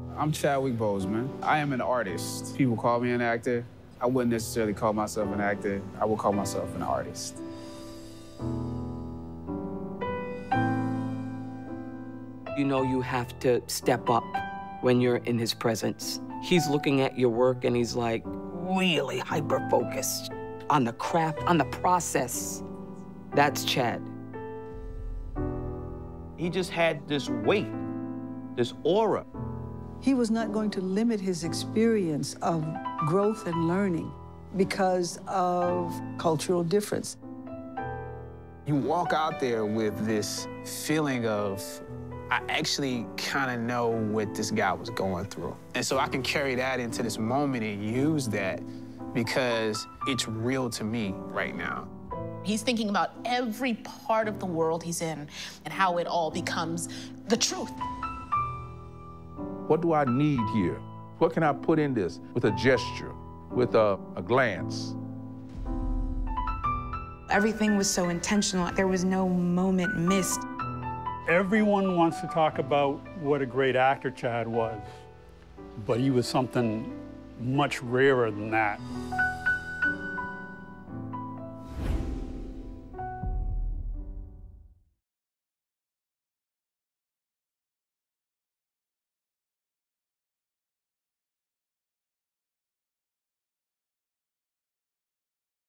I'm Chadwick Boseman. I am an artist. People call me an actor. I wouldn't necessarily call myself an actor. I would call myself an artist. You know you have to step up when you're in his presence. He's looking at your work and he's like really hyper-focused on the craft, on the process. That's Chad. He just had this weight, this aura. He was not going to limit his experience of growth and learning because of cultural difference. You walk out there with this feeling of, I actually kind of know what this guy was going through. And so I can carry that into this moment and use that because it's real to me right now. He's thinking about every part of the world he's in and how it all becomes the truth. What do I need here? What can I put in this with a gesture, with a glance? Everything was so intentional. There was no moment missed. Everyone wants to talk about what a great actor Chad was, but he was something much rarer than that.